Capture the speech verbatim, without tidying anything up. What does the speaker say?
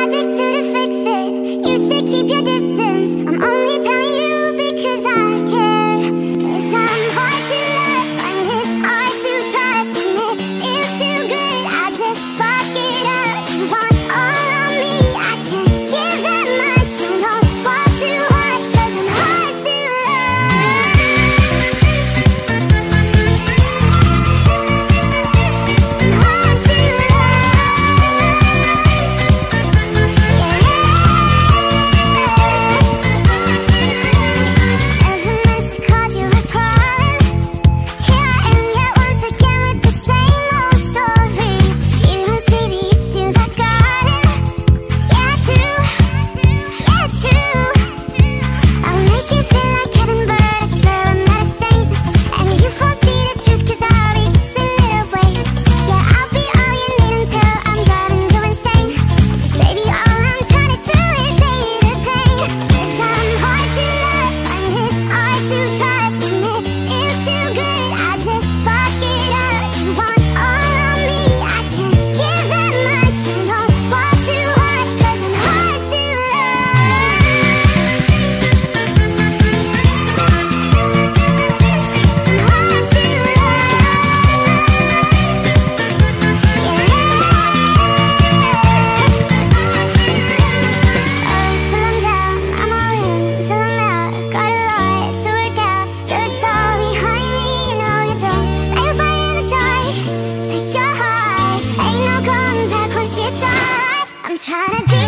magic to to fix it. You should keep your distance. I'm only telling you because I care. 'Cause I'm hard to love, find it hard to trust. When it feels too good, I just fuck it up. You want all of me, I can't give that much. So don't fall too hard, 'cause I'm hard to love. I'm hard to I'm trying to be